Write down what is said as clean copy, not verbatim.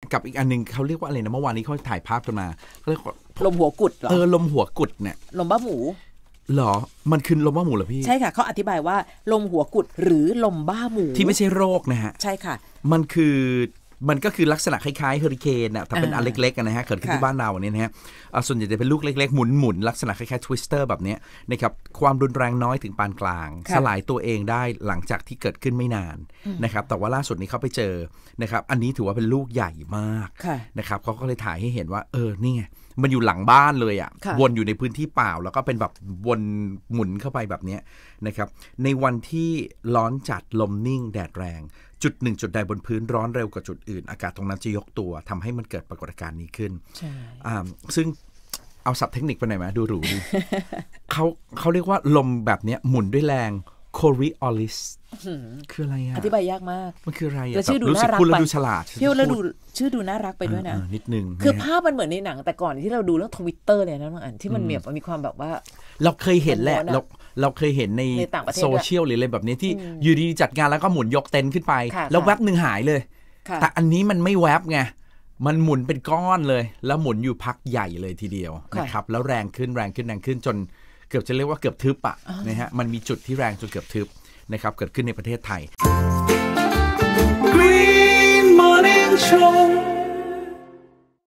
กับอีกอันนึงเขาเรียกว่าอะไรนะเมื่อวานนี้เขาถ่ายภาพกันมาเขาเรียกว่าลมหัวกุดเหรอลมหัวกุดเนี่ยลมบ้าหมูหรอมันคือลมบ้าหมูเหรอพี่ใช่ค่ะเขาอธิบายว่าลมหัวกุดหรือลมบ้าหมูที่ไม่ใช่โรคนะฮะใช่ค่ะมันก็คือลักษณะคล้ายๆเฮอริเคนน่ะแต่เป็นอันเล็กๆนะฮะเกิดขึ้นที่บ้านเราเนี่ยนะฮะส่วนใหญ่จะเป็นลูกเล็กๆหมุนๆลักษณะคล้ายๆทวิสเตอร์แบบนี้นะครับความรุนแรงน้อยถึงปานกลางสลายตัวเองได้หลังจากที่เกิดขึ้นไม่นานนะครับแต่ว่าล่าสุดนี้เขาไปเจอนะครับอันนี้ถือว่าเป็นลูกใหญ่มากนะครับเขาก็เลยถ่ายให้เห็นว่านี่ไงมันอยู่หลังบ้านเลยอ่ะวนอยู่ในพื้นที่เปล่าแล้วก็เป็นแบบวนหมุนเข้าไปแบบนี้นะครับในวันที่ร้อนจัดลมนิ่งแดดแรงจุดหนึ่งจุดใดบนพื้นร้อนเร็วกว่าจุดอื่นอากาศตรงนั้นจะยกตัวทำให้มันเกิดปรากฏการณ์นี้ขึ้นซึ่งเอาศัพท์เทคนิคไปหน่อยไหมดูหรูดี เขาเรียกว่าลมแบบนี้หมุนด้วยแรงโคริออลิสคืออะไรอ่ะอธิบายยากมากมันคืออะไรอ่ะแล้วชื่อดูน่ารักไปดูฉลาดแล้วดูชื่อดูน่ารักไปด้วยนะนิดนึงคือภาพมันเหมือนในหนังแต่ก่อนที่เราดูเรื่อง Twitter เลยนะบางอันที่มันมีความแบบว่าเราเคยเห็นแหละเราเคยเห็นในโซเชียลหรืออะไรแบบนี้ที่อยู่ดีจัดงานแล้วก็หมุนยกเต็นท์ขึ้นไปแล้วแวบนึงหายเลยแต่อันนี้มันไม่แวบไงมันหมุนเป็นก้อนเลยแล้วหมุนอยู่พักใหญ่เลยทีเดียวนะครับแล้วแรงขึ้นจนเกือบจะเรียกว่าเกือบทึบอ่ะนะฮะมันมีจุดที่แรงจนเกือบทึบนะครับเกิดขึ้นในประเทศไทย Green Morning Show